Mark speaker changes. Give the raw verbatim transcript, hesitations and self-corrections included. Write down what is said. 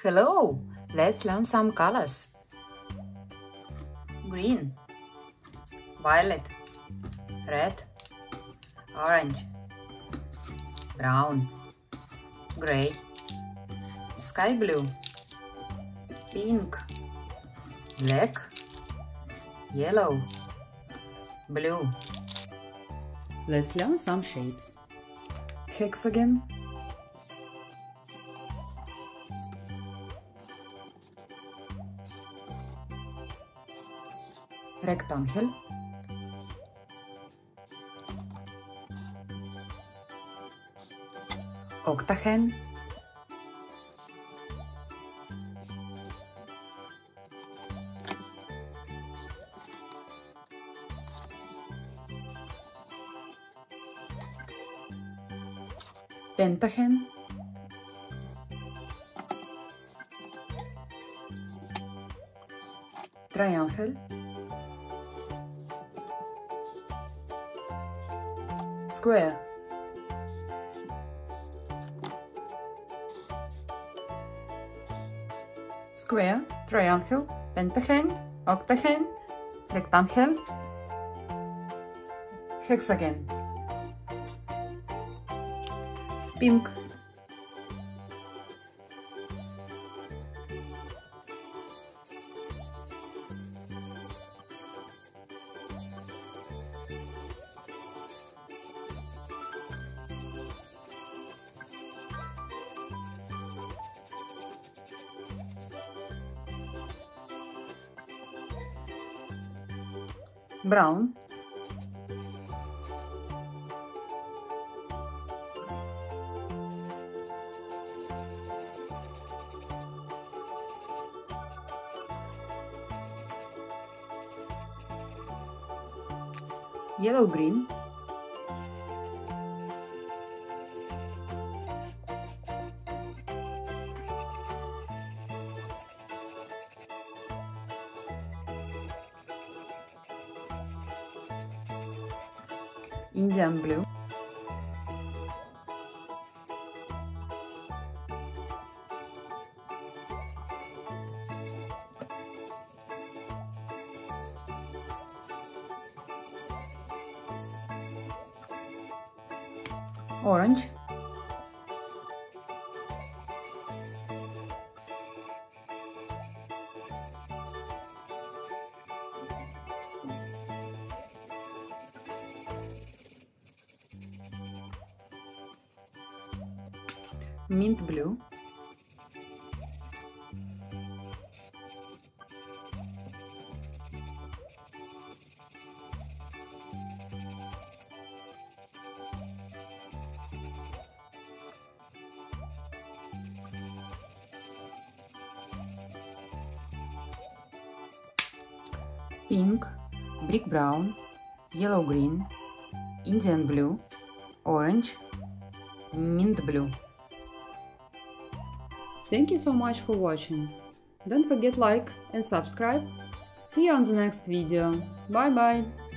Speaker 1: Hello! Let's learn some colors. Green, violet, red, orange, brown, gray, sky blue, pink, black, yellow, blue.
Speaker 2: Let's learn some shapes.
Speaker 1: Hexagon, rectangle, octagon, Pentagon, triangle, square, square, triangle, pentagon, octagon, rectangle, hexagon. Pink, brown, yellow green, Indian blue, orange, mint blue, pink, brick brown, yellow green, Indian blue, orange, mint blue.
Speaker 2: Thank you so much for watching. Don't forget like and subscribe. See you on the next video. Bye bye.